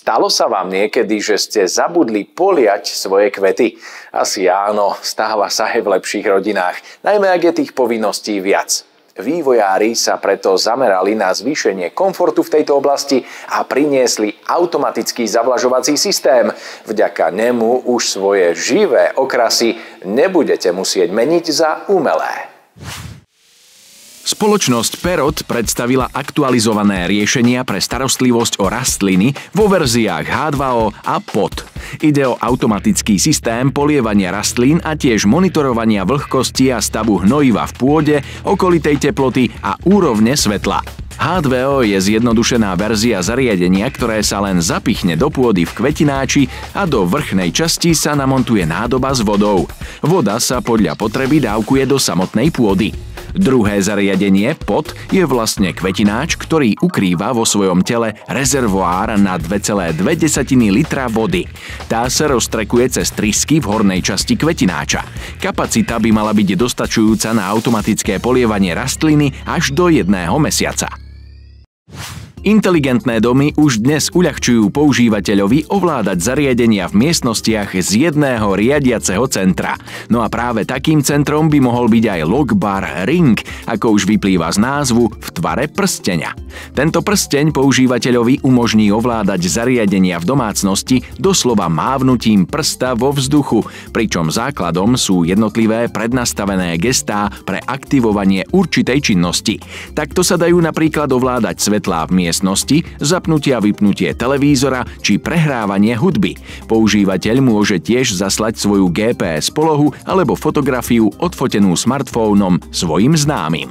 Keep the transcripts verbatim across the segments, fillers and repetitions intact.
Stalo sa vám niekedy, že ste zabudli poliať svoje kvety? Asi áno, stáva sa aj v lepších rodinách, najmä ak je tých povinností viac. Vývojári sa preto zamerali na zvýšenie komfortu v tejto oblasti a priniesli automatický zavlažovací systém. Vďaka nemu už svoje živé okrasy nebudete musieť meniť za umelé. Spoločnosť Perot predstavila aktualizované riešenia pre starostlivosť o rastliny vo verziách há dva ó a pod. Ide o automatický systém polievania rastlín a tiež monitorovania vlhkosti a stavu hnojiva v pôde, okolitej teploty a úrovne svetla. há dva ó je zjednodušená verzia zariadenia, ktoré sa len zapichne do pôdy v kvetináči a do vrchnej časti sa namontuje nádoba s vodou. Voda sa podľa potreby dávkuje do samotnej pôdy. Druhé zariadenie pod je vlastne kvetináč, ktorý ukrýva vo svojom tele rezervoár na dva celé dve litra vody. Tá sa roztrekuje cez trysky v hornej časti kvetináča. Kapacita by mala byť dostačujúca na automatické polievanie rastliny až do jedného mesiaca. Inteligentné domy už dnes uľahčujú používateľovi ovládať zariadenia v miestnostiach z jedného riadiaceho centra. No a práve takým centrom by mohol byť aj Lockbar Ring, ako už vyplýva z názvu, v tvare prsteňa. Tento prsteň používateľovi umožní ovládať zariadenia v domácnosti doslova mávnutím prsta vo vzduchu, pričom základom sú jednotlivé prednastavené gestá pre aktivovanie určitej činnosti. Takto sa dajú napríklad ovládať svetlá v miestnosti, zapnutie a vypnutie televízora či prehrávanie hudby. Používateľ môže tiež zaslať svoju gé pé es polohu alebo fotografiu odfotenú smartfónom svojim známym.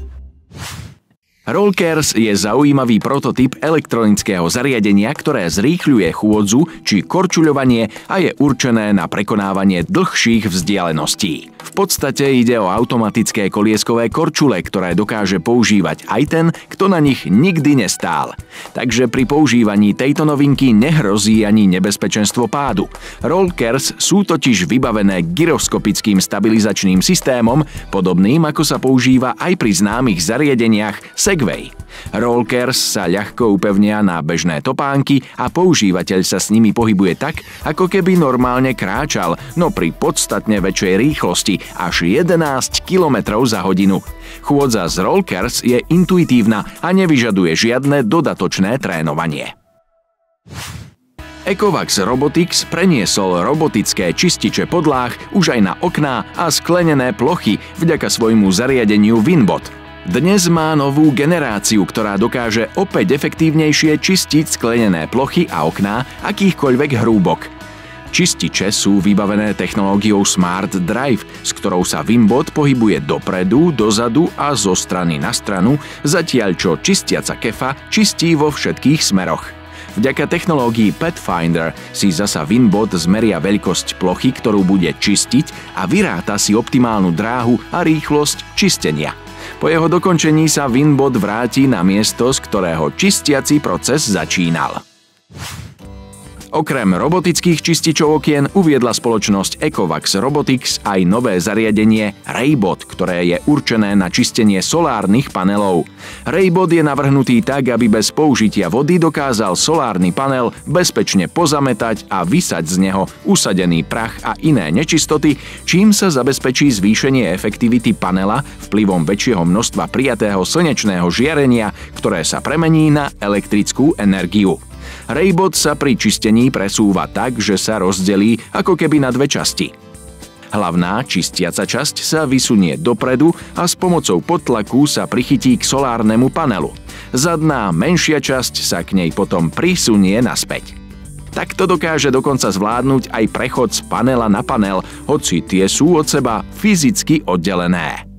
Rollcares je zaujímavý prototyp elektronického zariadenia, ktoré zrýchľuje chôdzu či korčuľovanie a je určené na prekonávanie dlhších vzdialeností. V podstate ide o automatické kolieskové korčule, ktoré dokáže používať aj ten, kto na nich nikdy nestál. Takže pri používaní tejto novinky nehrozí ani nebezpečenstvo pádu. Rollcares sú totiž vybavené gyroskopickým stabilizačným systémom, podobným ako sa používa aj pri známych zariadeniach Segway. Rollcares sa ľahko upevnia na bežné topánky a používateľ sa s nimi pohybuje tak, ako keby normálne kráčal, no pri podstatne väčšej rýchlosti, až jedenásť kilometrov za hodinu. Chôdza z Rollcares je intuitívna a nevyžaduje žiadne dodatočné trénovanie. Ecovacs Robotics preniesol robotické čističe podláh už aj na okná a sklenené plochy vďaka svojmu zariadeniu Winbot. Dnes má novú generáciu, ktorá dokáže opäť efektívnejšie čistiť sklenené plochy a okná akýchkoľvek hrúbok. Čističe sú vybavené technológiou Smart Drive, s ktorou sa Winbot pohybuje dopredu, dozadu a zo strany na stranu, zatiaľ čo čistiaca kefa čistí vo všetkých smeroch. Vďaka technológii Pathfinder si zasa Winbot zmeria veľkosť plochy, ktorú bude čistiť a vyráta si optimálnu dráhu a rýchlosť čistenia. Po jeho dokončení sa Winbot vráti na miesto, z ktorého čistiaci proces začínal. Okrem robotických čističov okien uviedla spoločnosť Ecovacs Robotics aj nové zariadenie Raybot, ktoré je určené na čistenie solárnych panelov. Raybot je navrhnutý tak, aby bez použitia vody dokázal solárny panel bezpečne pozametať a vysať z neho usadený prach a iné nečistoty, čím sa zabezpečí zvýšenie efektivity panela vplyvom väčšieho množstva prijatého slnečného žiarenia, ktoré sa premení na elektrickú energiu. Raybot sa pri čistení presúva tak, že sa rozdelí ako keby na dve časti. Hlavná čistiaca časť sa vysunie dopredu a s pomocou podtlaku sa prichytí k solárnemu panelu. Zadná, menšia časť sa k nej potom prisunie naspäť. Takto dokáže dokonca zvládnuť aj prechod z panela na panel, hoci tie sú od seba fyzicky oddelené.